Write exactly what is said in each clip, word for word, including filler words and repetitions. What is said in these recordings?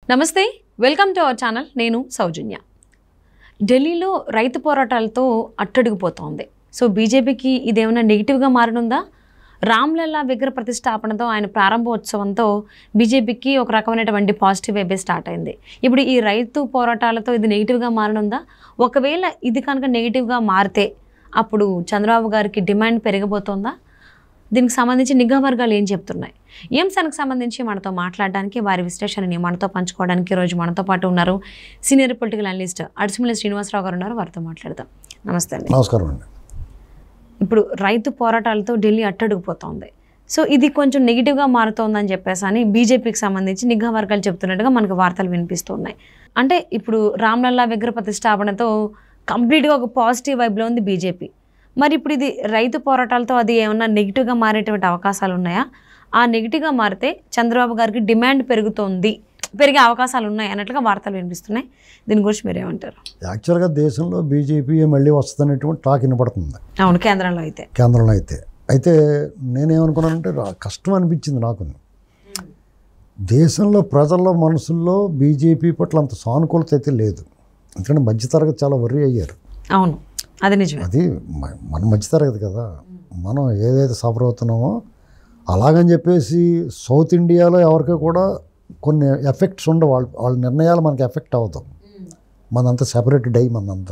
నమస్తే, welcome to our channel. నేను సౌజన్య. ఢిల్లీలో రైతు పోరాటాలతో అట్టడుగుపోతోంది. సో బీజేపీకి ఇదేమైనా నెగిటివ్గా మారనుందా? రామ్లల్లా విగ్రహ ప్రతిష్టాపనతో ఆయన ప్రారంభోత్సవంతో బీజేపీకి ఒక రకమైనటువంటి పాజిటివ్ వేబే స్టార్ట్ అయింది. ఇప్పుడు ఈ రైతు పోరాటాలతో ఇది నెగిటివ్గా మారనుందా? ఒకవేళ ఇది కనుక నెగిటివ్గా మారితే అప్పుడు చంద్రబాబు గారికి డిమాండ్ పెరిగిపోతుందా? దీనికి సంబంధించి నిఘా వర్గాలు ఏం చెప్తున్నాయి? ఈ అంశానికి సంబంధించి మనతో మాట్లాడడానికి, వారి విశ్లేషణని మనతో పంచుకోవడానికి ఈరోజు మనతో పాటు ఉన్నారు senior political analyst Adisimalli Srinivasarao garu ఉన్నారు. వారితో మాట్లాడదాం. నమస్తే అండి. నమస్కారం అండి. ఇప్పుడు రైతు పోరాటాలతో ఢిల్లీ అట్టడుగుపోతుంది. సో ఇది కొంచెం నెగిటివ్గా మారుతోందని చెప్పేసి అని బీజేపీకి సంబంధించి నిఘా వర్గాలు చెప్తున్నట్టుగా మనకు వార్తలు వినిపిస్తున్నాయి. అంటే ఇప్పుడు రామ్లల్లా విగ్రహ ప్రతిష్టాపనతో కంప్లీట్గా ఒక పాజిటివ్ వైబ్లో ఉంది బీజేపీ. మరి ఇప్పుడు ఇది రైతు పోరాటాలతో అది ఏమన్నా నెగిటివ్గా మారేటువంటి అవకాశాలు ఉన్నాయా? ఆ నెగిటివ్గా మారితే చంద్రబాబు గారికి డిమాండ్ పెరుగుతోంది, పెరిగే అవకాశాలు ఉన్నాయి అన్నట్లుగా వార్తలు వినిపిస్తున్నాయి. దీని గురించి మీరేమంటారు? యాక్చువల్గా దేశంలో బీజేపీ మళ్ళీ వస్తుందనేటువంటి టాక్ వినపడుతుంది. అవును, కేంద్రంలో అయితే కేంద్రంలో అయితే అయితే నేనేమనుకున్నానంటే కష్టం అనిపించింది నాకు. దేశంలో ప్రజల మనసుల్లో బీజేపీ పట్ల అంత సానుకూలత అయితే లేదు. ఎందుకంటే మధ్యతరగతి చాలా వర్రీ అయ్యారు. అవును, అది నిజమే. అది మన మధ్యతరగతి కదా, మనం ఏదైతే సఫర్ అవుతున్నామో అలాగని చెప్పేసి సౌత్ ఇండియాలో ఎవరికి కూడా కొన్ని ఎఫెక్ట్స్ ఉండవు. వాళ్ళ వాళ్ళ నిర్ణయాలు మనకి ఎఫెక్ట్ అవుతాం. మనంతా సెపరేటెడ్ అయ్యి మనంతా.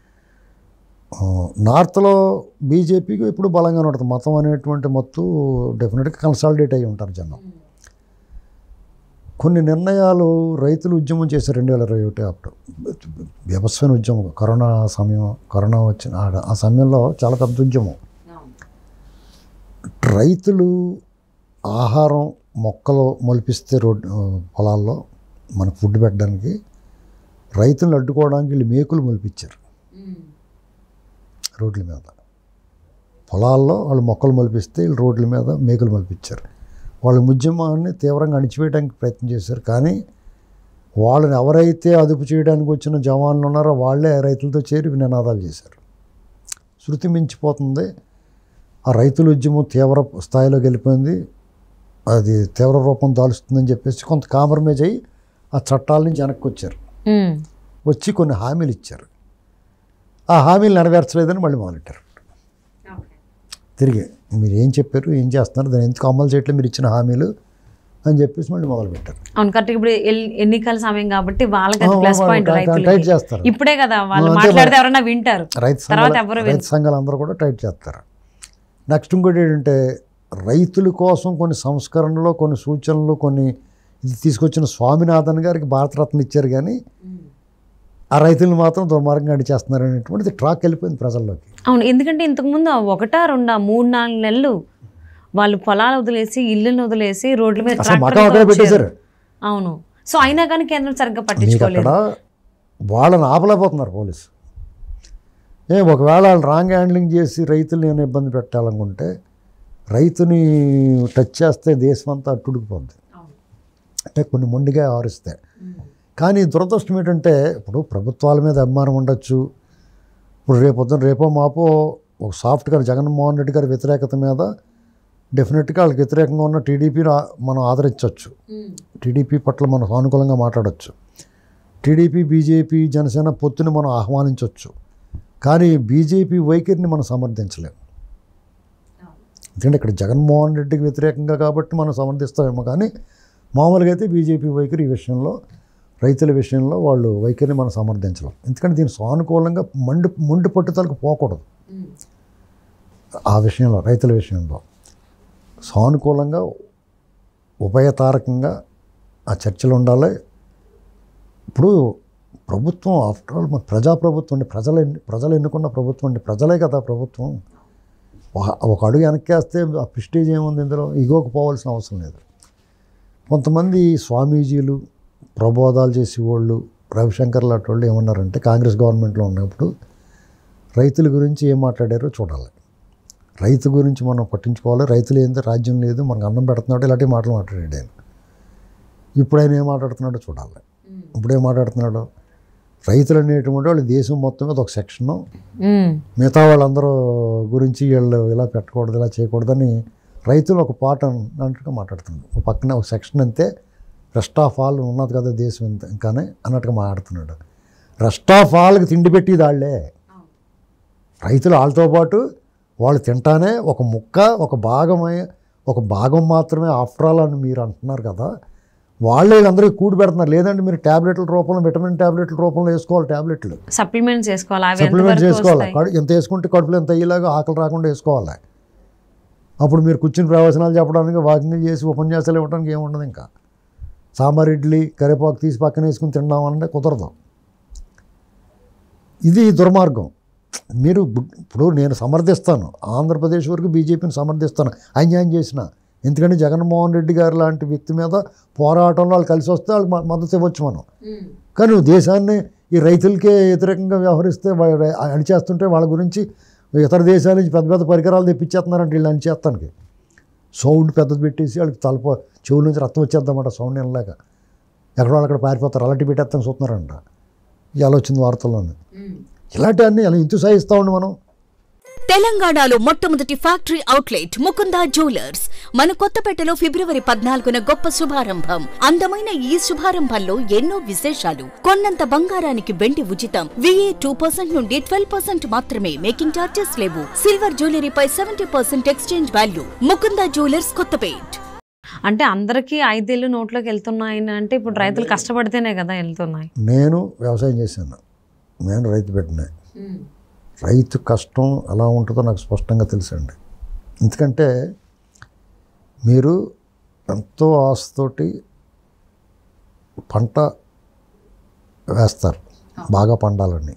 నార్త్లో బీజేపీకి ఇప్పుడు బలంగానే ఉంటుంది. మతం అనేటువంటి మొత్తం డెఫినెట్గా కన్సాలిడేట్ అయ్యి ఉంటారు జనం. కొన్ని నిర్ణయాలు రైతులు ఉద్యమం చేశారు రెండు వేల ఇరవై ఒకటి అప్పుడు వ్యవసాయ ఉద్యమం, కరోనా సమయం, కరోనా వచ్చిన ఆ సమయంలో చాలా పెద్ద ఉద్యమం. రైతులు ఆహారం మొక్కలు మొలిపిస్తే రోడ్డు పొలాల్లో మనకు ఫుడ్ పెట్టడానికి రైతులను అడ్డుకోవడానికి వీళ్ళు మేకులు మొలిపించారు. రోడ్ల మీద పొలాల్లో వాళ్ళు మొక్కలు మొలిపిస్తే వీళ్ళు రోడ్ల మీద మేకులు మొలిపించారు. వాళ్ళ ఉద్యమాన్ని తీవ్రంగా అణిచివేయడానికి ప్రయత్నం చేశారు. కానీ వాళ్ళని ఎవరైతే అదుపు చేయడానికి వచ్చిన జవాన్లు ఉన్నారో వాళ్ళే రైతులతో చేరి నినాదాలు చేశారు. శృతి మించిపోతుంది. ఆ రైతుల ఉద్యమం తీవ్ర స్థాయిలోకి వెళ్ళిపోయింది. అది తీవ్ర రూపం దాలుస్తుందని చెప్పేసి కొంత కాంప్రమైజ్ అయ్యి ఆ చట్టాల నుంచి వెనక్కి వచ్చారు. వచ్చి కొన్ని హామీలు ఇచ్చారు. ఆ హామీలు నెరవేర్చలేదని మళ్ళీ మొదలెట్టారు. తిరిగి మీరు ఏం చెప్పారు, ఏం చేస్తున్నారు, దాన్ని ఎందుకు అమలు చేయట్లేదు మీరు ఇచ్చిన హామీలు అని చెప్పేసి మళ్ళీ మొదలుపెట్టారు. అవును, కరెక్ట్. ఇప్పుడు ఎన్నికల సమయం కాబట్టి వాళ్ళకి ప్లస్ పాయింట్. టైట్ చేస్తారు. ఇప్పుడే కదా వాళ్ళు మాట్లాడితే ఎవరైనా వింటారు. రైతు రైతు సంఘాలు అందరూ కూడా టైట్ చేస్తారు. నెక్స్ట్ ఇంకోటి ఏంటంటే రైతుల కోసం కొన్ని సంస్కరణలు, కొన్ని సూచనలు, కొన్ని ఇది తీసుకొచ్చిన స్వామినాథన్ గారికి భారతరత్న ఇచ్చారు. కానీ ఆ రైతులను మాత్రం దుర్మార్గంగా అడిచేస్తున్నారు అనేటువంటిది ట్రాక్ వెళ్ళిపోయింది ప్రజల్లోకి. అవును, ఎందుకంటే ఇంతకుముందు ఒకటా రెండా మూడు నాలుగు నెలలు వాళ్ళు పొలాలు వదిలేసి ఇల్లును వదిలేసి రోడ్ల మీద పెట్టేశారు. అవును. సో అయినా కానీ కేంద్రం సరిగ్గా పట్టించుకోలేదు. వాళ్ళని ఆపలేకపోతున్నారు పోలీసు. ఏ ఒకవేళ వాళ్ళు రాంగ్ హ్యాండ్లింగ్ చేసి రైతులు నేను ఇబ్బంది పెట్టాలనుకుంటే రైతుని టచ్ చేస్తే దేశం అంతా అట్టుడికిపోద్ది. అంటే కొన్ని మొండిగా ఆరిస్తాయి. కానీ దురదృష్టం ఏంటంటే ఇప్పుడు ప్రభుత్వాల మీద అభిమానం ఉండొచ్చు. ఇప్పుడు రేపొద్దున రేపో మాపో ఒక సాఫ్ట్గా జగన్మోహన్ రెడ్డి గారి వ్యతిరేకత మీద డెఫినెట్గా వాళ్ళకి వ్యతిరేకంగా ఉన్న టీడీపీని మనం ఆదరించవచ్చు. టీడీపీ పట్ల మనం సానుకూలంగా మాట్లాడవచ్చు. టీడీపీ బీజేపీ జనసేన పొత్తుని మనం ఆహ్వానించవచ్చు. కానీ బీజేపీ వైఖరిని మనం సమర్థించలేము. ఎందుకంటే ఇక్కడ జగన్మోహన్ రెడ్డికి వ్యతిరేకంగా కాబట్టి మనం సమర్థిస్తామేమో. కానీ మామూలుగా అయితే బీజేపీ వైఖరి ఈ విషయంలో, రైతుల విషయంలో వాళ్ళు వైఖరిని మనం సమర్థించలేం. ఎందుకంటే దీన్ని సానుకూలంగా మండి మొండి పట్టుదలకు పోకూడదు. ఆ విషయంలో రైతుల విషయంలో సానుకూలంగా ఉభయతారకంగా ఆ చర్చలు ఉండాలి. ఇప్పుడు ప్రభుత్వం ఆఫ్టర్ ఆల్ మన ప్రజాప్రభుత్వం అండి, ప్రజలు ప్రజలు ఎన్నుకున్న ప్రభుత్వం అండి, ప్రజలే కదా ప్రభుత్వం. ఒక అడుగు వెనక్కేస్తే ఆ ప్రెస్టీజ్ ఏముంది, ఇందులో ఇగోకి పోవాల్సిన అవసరం లేదు. కొంతమంది స్వామీజీలు, ప్రబోధాలు చేసేవాళ్ళు, రవిశంకర్ లాంటి వాళ్ళు ఏమన్నారంటే కాంగ్రెస్ గవర్నమెంట్లో ఉన్నప్పుడు రైతుల గురించి ఏం మాట్లాడారో చూడాలి. రైతు గురించి మనం పట్టించుకోవాలి. రైతులు ఏందో రాజ్యం లేదు, మనకు అన్నం పెడుతున్నాడు, ఇలాంటి మాటలు మాట్లాడాడు ఆయన. ఇప్పుడు ఆయన ఏం మాట్లాడుతున్నాడో చూడాలి. ఇప్పుడు ఏం మాట్లాడుతున్నాడో, రైతులు అనేటువంటి వాళ్ళు దేశం మొత్తం మీద ఒక సెక్షను, మిగతా వాళ్ళందరూ గురించి వీళ్ళు ఇలా పెట్టకూడదు, ఇలా చేయకూడదని రైతులు ఒక పాట అన్నట్టుగా మాట్లాడుతున్నారు. ఒక పక్కన ఒక సెక్షన్ అంతే, రెస్ట్ ఆఫ్ ఆల్ ఉన్నది కదా దేశం ఇంత ఇంకానే అన్నట్టుగా మాట్లాడుతున్నాడు. రెస్ట్ ఆఫ్ ఆల్కి తిండి పెట్టేది వాళ్ళే. రైతులు వాళ్ళతో పాటు వాళ్ళు తింటానే ఒక ముక్క ఒక భాగమై ఒక భాగం మాత్రమే ఆఫ్టర్ ఆల్ అని మీరు అంటున్నారు కదా, వాళ్ళే అందరికీ కూడి పెడుతున్నారు. లేదంటే మీరు ట్యాబ్లెట్ల రూపంలో విటమిన్ ట్యాబ్లెట్ల రూపంలో వేసుకోవాలి, ట్యాబ్లెట్లు సప్లిమెంట్స్ వేసుకోవాలి, సప్లిమెంట్స్ వేసుకోవాలి. ఎంత వేసుకుంటే కడుపులో ఎంత అయ్యేలాగా ఆకలి రాకుండా వేసుకోవాలి. అప్పుడు మీరు కూర్చుని ప్రవచనాలు చెప్పడానికి వాకింగ్ చేసి ఉపన్యాసాలు ఇవ్వడానికి ఏముండదు. ఇంకా సాంబార్ ఇడ్లీ కరివేపాకు తీసి పక్కన వేసుకుని తిందామనంటే కుదరదు. ఇది దుర్మార్గం. మీరు ఇప్పుడు నేను సమర్థిస్తాను, ఆంధ్రప్రదేశ్ వరకు బీజేపీని సమర్థిస్తాను అన్యాయం చేసిన. ఎందుకంటే జగన్మోహన్ రెడ్డి గారు లాంటి వ్యక్తి మీద పోరాటంలో వాళ్ళు కలిసి వస్తే వాళ్ళకి మద్దతు ఇవ్వచ్చు మనం. కానీ నువ్వు దేశాన్ని ఈ రైతులకే వ్యతిరేకంగా వ్యవహరిస్తే అణిచేస్తుంటే వాళ్ళ గురించి ఇతర దేశాల నుంచి పెద్ద పెద్ద పరికరాలు తెప్పించేస్తున్నారంటే వీళ్ళు అణిచేస్తానికి. సౌండ్ పెద్దది పెట్టేసి వాళ్ళకి తలప చెవుల నుంచి రక్తం వచ్చేద్దామంట సౌండ్ వినలేక. ఎక్కడో అక్కడ పారిపోతారు, అలాంటి పెట్టేస్తాను చూస్తున్నారంట. ఇలా వచ్చింది వార్తల్లోనే. ఇలాంటివన్నీ అలా ఇంతు సాగిస్తూ ఉండి మనం. తెలంగాణలో మొట్టమొదటి ఫ్యాక్టరీ అవుట్లెట్ ముకుందా జ్యువెలర్స్ మన కొత్తపేటలో ఫిబ్రవరి పద్నాలుగున గొప్ప శుభారంభం. అందమైన ఈ శుభారంభంలో ఎన్నో విశేషాలు. కొన్నంత బంగారానికి వెండి ఉచితం. విఏ టూ పర్సెంట్ నుండి ట్వెల్వ్ పర్సెంట్ మాత్రమే. మేకింగ్ చార్జెస్ లేవు. సిల్వర్ జ్యువెలరీపై seventy percent exchange value. Mukunda jewellers Kothapet. అంటే అందరికీ ఐదేళ్ళు నోట్లోకి వెళ్తున్నాయి అంటే ఇప్పుడు రైతులు కష్టపడితేనే కదా వెళ్తున్నాయి. నేను వ్యవసాయం చేశాను, నేను రైతు పెట్టినా. రైతు కష్టం ఎలా ఉంటుందో నాకు స్పష్టంగా తెలుసండి. ఎందుకంటే మీరు ఎంతో ఆశతోటి పంట వేస్తారు బాగా పండాలని.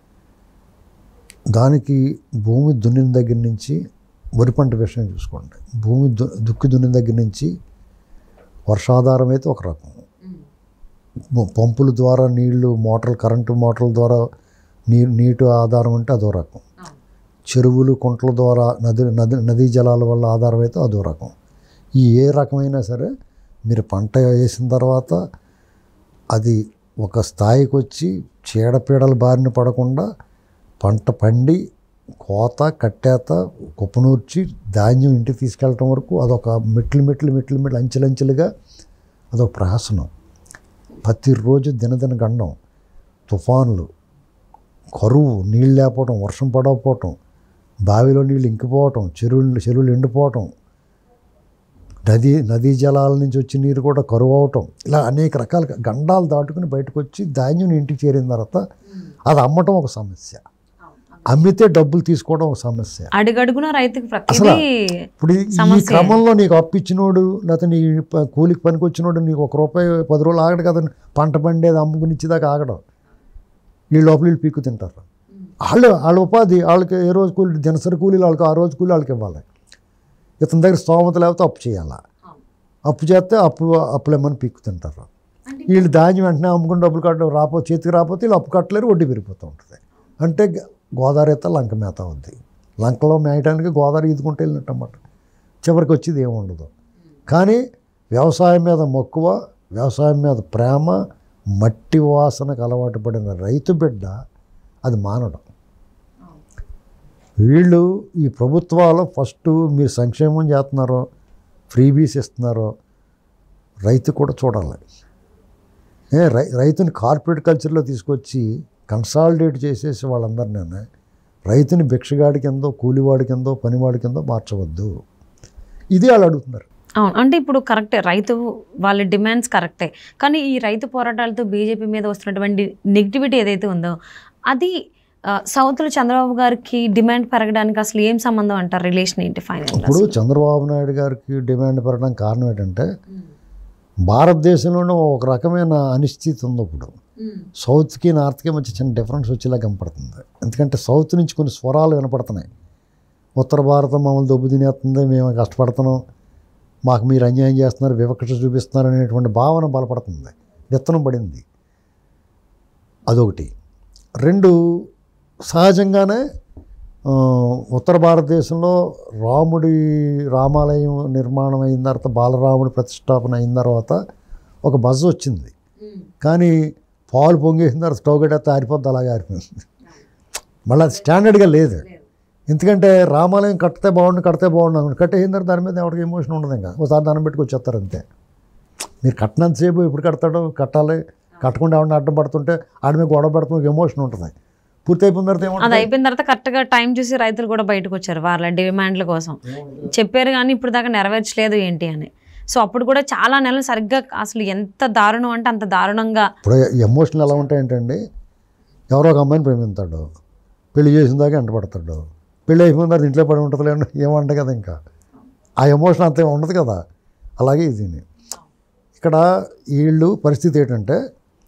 దానికి భూమి దున్నిన దగ్గర నుంచి వరి పంట విషయం చూసుకోండి. భూమి దు దుక్కి దున్నిన దగ్గర నుంచి వర్షాధారం అయితే ఒక రకం, పంపుల ద్వారా నీళ్లు మోటార్లు కరెంటు మోటార్ల ద్వారా నీరు నీటి ఆధారం అంటే అదో రకం, చెరువులు కుంటల ద్వారా నది నది నదీ జలాల వల్ల ఆధారం అయితే అదో రకం. ఈ ఏ రకమైనా సరే మీరు పంట వేసిన తర్వాత అది ఒక స్థాయికి వచ్చి చీడపీడల బారిన పడకుండా పంట పండి కోత కట్టేత కుప్పనూర్చి ధాన్యం ఇంటికి తీసుకెళ్ళటం వరకు అదొక మెట్లు మెట్లు మెట్లు మెట్లు అంచెలంచెలుగా అదొక ప్రహసనం. ప్రతిరోజు దినదిన గండం, తుఫాన్లు, కరువు, నీళ్ళు లేకపోవటం, వర్షం పడకపోవటం, బావిలో నీళ్ళు ఇంకిపోవటం, చెరువులు చెరువులు ఎండిపోవటం, నదీ నదీ జలాల నుంచి వచ్చి నీరు కూడా కరువు అవటం, ఇలా అనేక రకాల గండాలు దాటుకుని బయటకు వచ్చి ధాన్యం ఇంటికి చేరిన తర్వాత అది అమ్మటం ఒక సమస్య, అమ్మితే డబ్బులు తీసుకోవడం ఒక సమస్య. అడుగడుగున రైతుకి అసలు ఇప్పుడు ఈ క్రమంలో నీకు అప్పిచ్చినోడు లేకపోతే నీ కూలికి పనికి వచ్చినోడు నీకు ఒక రూపాయి పది రోజులు ఆగడు కదా, పంట పండేది అమ్ముకుని ఇచ్చేదాకా ఆగడం. వీళ్ళు లోపల వీళ్ళు పీక్కు తింటారు. వాళ్ళు వాళ్ళ ఉపాధి వాళ్ళకి ఏ రోజు కూలి దినసరి కూలీలు వాళ్ళకి ఆ రోజు కూలి వాళ్ళకి ఇవ్వాలి. ఇతని దగ్గర స్తోమత లేకపోతే అప్పు చేయాలా, అప్పు చేస్తే అప్పు అప్పులేమని పీక్కు తింటారు. వీళ్ళు ధాన్యం వెంటనే అమ్ముకుని డబ్బులు కట్టడం రాపో చేతికి రాకపోతే వీళ్ళు అప్పు కట్టలేరు, వడ్డీ పెరిగిపోతూ ఉంటుంది. అంటే గోదావరి అయితే లంక మేత అవుద్ది. లంకలో మేయటానికి గోదావరి ఈదుకుంటే వెళ్ళినట్టమాట. చివరికి వచ్చేది ఏముండదు. కానీ వ్యవసాయం మీద మక్కువ, వ్యవసాయం మీద ప్రేమ, మట్టి వాసనకు అలవాటు పడిన రైతు బిడ్డ అది మానడం. వీళ్ళు ఈ ప్రభుత్వాలు ఫస్ట్ మీరు సంక్షేమం చేస్తున్నారో ఫ్రీబీస్ ఇస్తున్నారో రైతు కూడా చూడాలి. ఏ రై రైతుని కార్పొరేట్ కల్చర్లో తీసుకొచ్చి కన్సాలిడేట్ చేసేసి వాళ్ళందరినీ రైతుని భిక్షగాడి కిందో కూలివాడి కిందో పనివాడి కిందో మార్చవద్దు. ఇది వాళ్ళు అడుగుతున్నారు. అవును, అంటే ఇప్పుడు కరెక్టే, రైతు వాళ్ళ డిమాండ్స్ కరెక్టే. కానీ ఈ రైతు పోరాటాలతో బీజేపీ మీద వస్తున్నటువంటి నెగిటివిటీ ఏదైతే ఉందో అది సౌత్లో చంద్రబాబు గారికి డిమాండ్ పెరగడానికి అసలు ఏం సంబంధం అంటారు? రిలేషన్ ఏంటి ఫైనల్? ఇప్పుడు చంద్రబాబు నాయుడు గారికి డిమాండ్ పెరగడానికి కారణం ఏంటంటే భారతదేశంలోనూ ఒక రకమైన అనిశ్చితి ఉంది. ఇప్పుడు సౌత్కి నార్త్కి మధ్య చిన్న డిఫరెన్స్ వచ్చేలా కనపడుతుంది. ఎందుకంటే సౌత్ నుంచి కొన్ని స్వరాలు వినపడుతున్నాయి. ఉత్తర భారతం మమ్మల్ని దెబ్బ తినేస్తుంది, మేము కష్టపడుతున్నాం, మాకు మీరు అన్యాయం చేస్తున్నారు, వివక్ష చూపిస్తున్నారు అనేటువంటి భావన బలపడుతుంది, విత్తనం పడింది. అదొకటి. రెండు, సహజంగానే ఉత్తర భారతదేశంలో రాముడి రామాలయం నిర్మాణం అయిన తర్వాత, బాలరాముడి ప్రతిష్టాపన అయిన తర్వాత ఒక బజ్ వచ్చింది. కానీ పాలు పొంగేసిన తర్వాత స్టవ్ గడ్డ ఆరిపోద్ది, అలాగే ఆరిపోయింది. మళ్ళీ అది స్టాండర్డ్గా లేదు. ఎందుకంటే రామాలయం కడితే బాగుండు కడితే బాగుండు అనుకుంటు కట్టేసిన తర్వాత దాని మీద ఎవరికి ఎమోషన్ ఉండదు. ఇంకా ఒకసారి దాన్ని పెట్టుకు వచ్చేస్తారు అంతే. మీరు కట్టినంతసేపు ఎప్పుడు కడతాడో కట్టాలి, కట్టకుండా ఎవరిని అడ్డం పడుతుంటే ఆడి మీద గొడవ పెడుతూ ఎమోషన్ ఉంటుంది. పూర్తి అయిపోయిన తర్వాత అది ఏమంటుంది? అయిపోయిన తర్వాత కరెక్ట్గా టైం చూసి రైతులు కూడా బయటకు వచ్చారు వాళ్ళ డిమాండ్ల కోసం. చెప్పారు కానీ ఇప్పుడు దాకా నెరవేర్చలేదు ఏంటి అని. సో అప్పుడు కూడా చాలా నెలలు సరిగ్గా అసలు ఎంత దారుణం అంటే అంత దారుణంగా. ఇప్పుడు ఎమోషన్లు ఎలా ఉంటాయంటే, ఎవరో ఒక అమ్మాయిని ప్రేమిస్తాడు, పెళ్లి చేసిన దాకా ఎంట పడతాడు, పెళ్ళి అయిపోయిన తర్వాత ఇంట్లో పడి ఉంటుంది లేదంటే ఏమంట కదా, ఇంకా ఆ ఎమోషన్ అంతే ఉండదు కదా. అలాగే ఇది ఇక్కడ వీళ్ళు పరిస్థితి ఏంటంటే,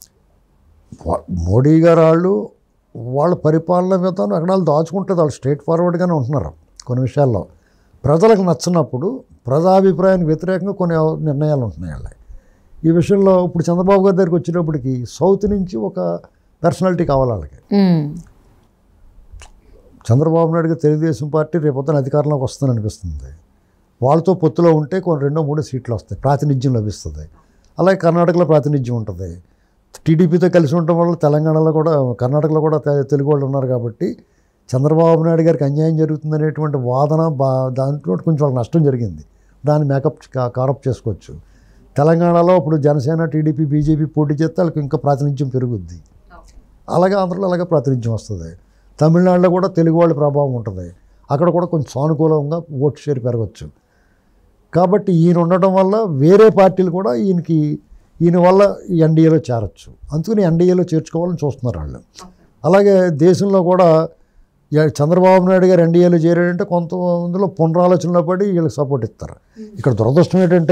మోడీ గారు వాళ్ళు వాళ్ళ పరిపాలన విధానం అక్కడ వాళ్ళు దాచుకుంటుంది, వాళ్ళు స్ట్రైట్ ఫార్వర్డ్గానే ఉంటున్నారు కొన్ని విషయాల్లో. ప్రజలకు నచ్చినప్పుడు ప్రజాభిప్రాయానికి వ్యతిరేకంగా కొన్ని నిర్ణయాలు ఉంటున్నాయి వాళ్ళ ఈ విషయంలో. ఇప్పుడు చంద్రబాబు గారి దగ్గరికి వచ్చేటప్పటికి సౌత్ నుంచి ఒక పర్సనాలిటీ కావాలి వాళ్ళకి. చంద్రబాబు నాయుడు గారు తెలుగుదేశం పార్టీ రేపొద్దున అధికారంలోకి వస్తుందని అనిపిస్తుంది. వాళ్ళతో పొత్తులో ఉంటే కొన్ని రెండో మూడో సీట్లు వస్తాయి, ప్రాతినిధ్యం లభిస్తుంది. అలాగే కర్ణాటకలో ప్రాతినిధ్యం ఉంటుంది. టీడీపీతో కలిసి ఉండటం వల్ల తెలంగాణలో కూడా కర్ణాటకలో కూడా తెలుగు వాళ్ళు ఉన్నారు కాబట్టి చంద్రబాబు నాయుడు గారికి అన్యాయం జరుగుతుందనేటువంటి వాదన బా దాంట్లో కొంచెం వాళ్ళకి నష్టం జరిగింది. దాన్ని మేకప్ కారప్ చేసుకోవచ్చు. తెలంగాణలో ఇప్పుడు జనసేన, టీడీపీ, బీజేపీ పోటీ చేస్తే వాళ్ళకి ఇంకా ప్రాతినిధ్యం పెరుగుద్ది. అలాగే ఆంధ్రలో అలాగే ప్రాతినిధ్యం వస్తుంది. తమిళనాడులో కూడా తెలుగు వాళ్ళ ప్రభావం ఉంటుంది. అక్కడ కూడా కొంచెం సానుకూలంగా ఓటు షేర్ పెరగచ్చు. కాబట్టి ఈయన ఉండటం వల్ల వేరే పార్టీలు కూడా ఈయనకి ఈయన వల్ల ఎన్డీఏలో చేరచ్చు. అందుకని ఎన్డీఏలో చేర్చుకోవాలని చూస్తున్నారు వాళ్ళు. అలాగే దేశంలో కూడా చంద్రబాబు నాయుడు గారు ఎన్డీఏలో చేరాడంటే కొంతమందిలో పునరాలోచనలో పడి వీళ్ళకి సపోర్ట్ ఇస్తారు. ఇక్కడ దురదృష్టం ఏంటంటే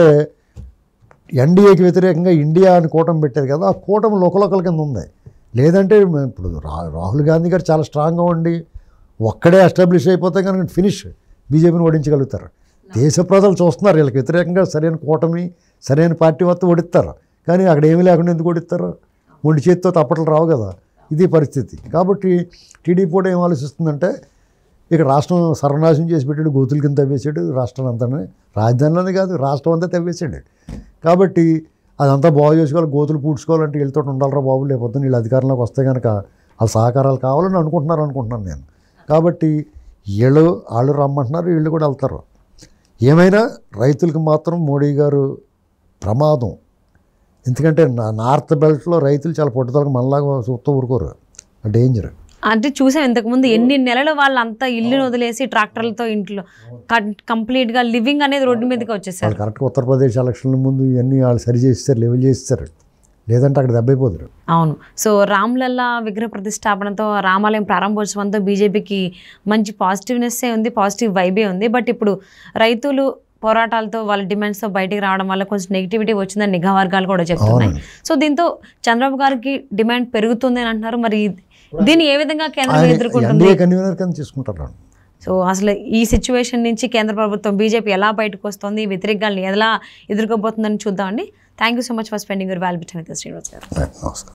ఎన్డీఏకి వ్యతిరేకంగా ఇండియా అని కూటమి పెట్టారు కదా, ఆ కూటమి లోకలోకల కింద ఉంది. లేదంటే ఇప్పుడు రా రాహుల్ గాంధీ గారు చాలా స్ట్రాంగ్గా ఉండి ఒక్కడే ఎస్టాబ్లిష్ అయిపోతే కనుక ఫినిష్ బీజేపీని ఓడించగలుగుతారు. దేశ ప్రజలు చూస్తున్నారు వీళ్ళకి వ్యతిరేకంగా సరైన కూటమి, సరైన పార్టీ మొత్తం ఓడిస్తారు. కానీ అక్కడ ఏమీ లేకుండా ఎందుకు ఓడిస్తారు? ఒంటి చేతితో తప్పట్లు రావు కదా, ఇది పరిస్థితి. కాబట్టి టీడీపీ కూడా ఏం ఆలోచిస్తుందంటే, ఇక్కడ రాష్ట్రం సర్వనాశనం చేసి పెట్టాడు, గోతుల కింద తవ్వేసాడు రాష్ట్రం అంతా. రాజధానిలోనే కాదు రాష్ట్రం అంతా తవ్వేసాడు. కాబట్టి అదంతా బాగు చేసుకోవాలి, గోతులు పూడ్చుకోవాలంటే వీళ్ళతో ఉండాలరా బాబు, లేకపోతే వీళ్ళు అధికారంలోకి వస్తే కనుక వాళ్ళ సహకారాలు కావాలని అనుకుంటున్నారు అనుకుంటున్నాను నేను. కాబట్టి వీళ్ళు వాళ్ళు రమ్మంటున్నారు, వీళ్ళు కూడా వెళ్తారు. ఏమైనా రైతులకు మాత్రం మోడీ గారు ప్రమాదం. ఎందుకంటే నా నార్త్ బెల్ట్లో రైతులు చాలా పట్టుదలకు మనలాగా చూస్తూ ఊరుకోరు, డేంజర్. అంటే చూసాం ఇంతకుముందు ఎన్ని నెలలు వాళ్ళంతా ఇల్లుని వదిలేసి ట్రాక్టర్లతో ఇంట్లో కంప్లీట్గా లివింగ్ అనేది రోడ్డు మీదకి వచ్చేసారు. వాళ్ళు కరెక్ట్గా ఉత్తరప్రదేశ్ ఎలక్షన్ల ముందు ఇవన్నీ వాళ్ళు సరి చేస్తారు, లెవెల్ చేస్తారు, లేదంటే అక్కడ దెబ్బైపోతారు. అవును. సో రామ్లల్లా విగ్రహ ప్రతిష్టాపనతో, రామాలయం ప్రారంభోత్సవంతో బీజేపీకి మంచి పాజిటివ్నెస్సే ఉంది, పాజిటివ్ వైబే ఉంది. బట్ ఇప్పుడు రైతులు పోరాటాలతో వాళ్ళ డిమాండ్స్తో బయటికి రావడం వల్ల కొంచెం నెగిటివిటీ వచ్చిందని నిఘా వర్గాలు కూడా చెప్తున్నాయి. సో దీంతో చంద్రబాబు గారికి డిమాండ్ పెరుగుతుంది అని అంటున్నారు. మరి దీన్ని ఏ విధంగా కేంద్రం ఎదుర్కొంటుంది? సో అసలు ఈ సిచ్యువేషన్ నుంచి కేంద్ర ప్రభుత్వం బీజేపీ ఎలా బయటకు వస్తుంది, వ్యతిరేకాలను ఎలా ఎదుర్కోబోతుందని చూద్దామండి. Thank you so much for spending your valuable time with Srinivas గారు.